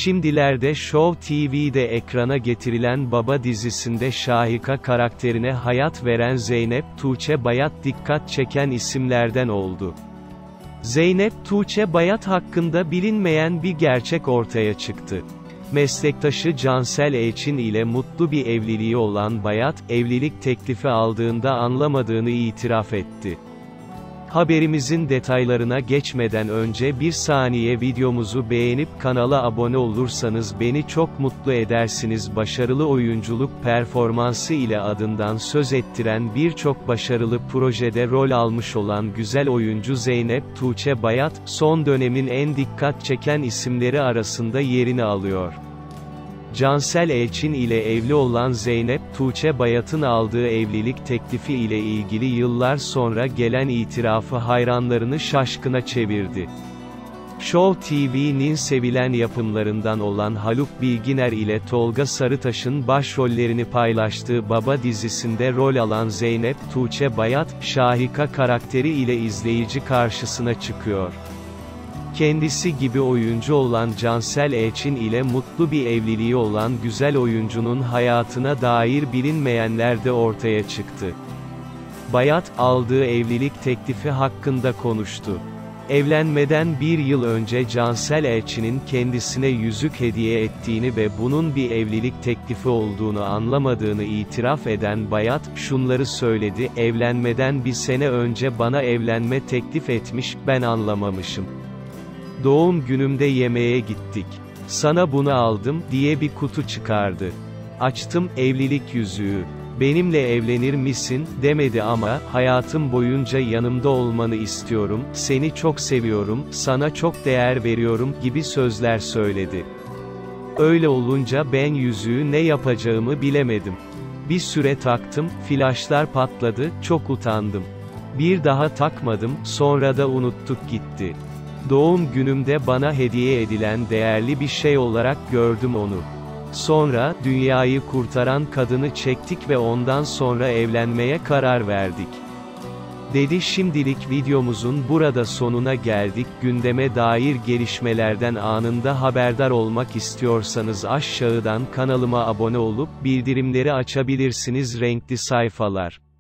Şimdilerde Show TV'de ekrana getirilen Baba dizisinde Şahika karakterine hayat veren Zeynep Tuğçe Bayat dikkat çeken isimlerden oldu. Zeynep Tuğçe Bayat hakkında bilinmeyen bir gerçek ortaya çıktı. Meslektaşı Cansel Elçin ile mutlu bir evliliği olan Bayat, evlilik teklifi aldığında anlamadığını itiraf etti. Haberimizin detaylarına geçmeden önce bir saniye videomuzu beğenip kanala abone olursanız beni çok mutlu edersiniz. Başarılı oyunculuk performansı ile adından söz ettiren birçok başarılı projede rol almış olan güzel oyuncu Zeynep Tuğçe Bayat, son dönemin en dikkat çeken isimleri arasında yerini alıyor. Cansel Elçin ile evli olan Zeynep Tuğçe Bayat'ın aldığı evlilik teklifi ile ilgili yıllar sonra gelen itirafı hayranlarını şaşkına çevirdi. Show TV'nin sevilen yapımlarından olan Haluk Bilginer ile Tolga Sarıtaş'ın başrollerini paylaştığı Baba dizisinde rol alan Zeynep Tuğçe Bayat, Şahika karakteri ile izleyici karşısına çıkıyor. Kendisi gibi oyuncu olan Cansel Elçin ile mutlu bir evliliği olan güzel oyuncunun hayatına dair bilinmeyenler de ortaya çıktı. Bayat, aldığı evlilik teklifi hakkında konuştu. Evlenmeden bir yıl önce Cansel Elçin'in kendisine yüzük hediye ettiğini ve bunun bir evlilik teklifi olduğunu anlamadığını itiraf eden Bayat, şunları söyledi: "Evlenmeden bir sene önce bana evlenme teklif etmiş, ben anlamamışım. Doğum günümde yemeğe gittik. Sana bunu aldım, diye bir kutu çıkardı. Açtım, evlilik yüzüğü. Benimle evlenir misin, demedi ama, hayatım boyunca yanımda olmanı istiyorum, seni çok seviyorum, sana çok değer veriyorum, gibi sözler söyledi. Öyle olunca ben yüzüğü ne yapacağımı bilemedim. Bir süre taktım, flaşlar patladı, çok utandım. Bir daha takmadım, sonra da unuttuk gitti. Doğum günümde bana hediye edilen değerli bir şey olarak gördüm onu. Sonra, dünyayı kurtaran kadını çektik ve ondan sonra evlenmeye karar verdik," dedi. Şimdilik videomuzun burada sonuna geldik. Gündeme dair gelişmelerden anında haberdar olmak istiyorsanız aşağıdan kanalıma abone olup bildirimleri açabilirsiniz. Renkli sayfalar.